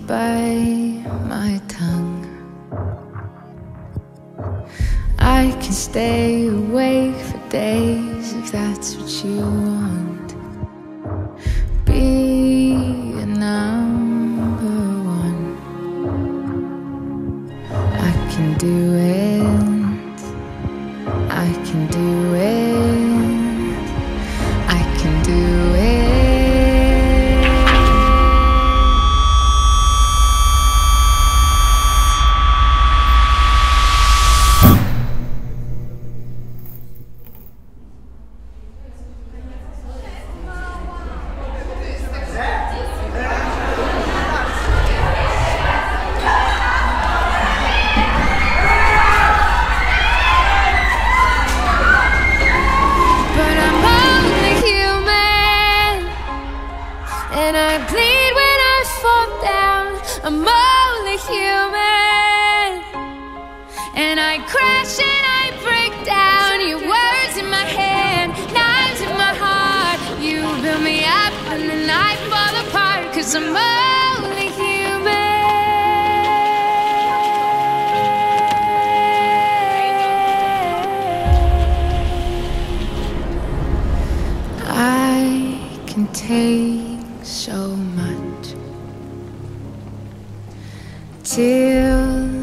bite my tongue. I can stay awake for days if that's what you want. Be a number one. I can do it. I can do it. I can do it. And I bleed when I fall down. I'm only human. And I crash and I break down. Your words in my hand, knives in my heart. You build me up and then I fall apart. 'Cause I'm only human. I can take so much till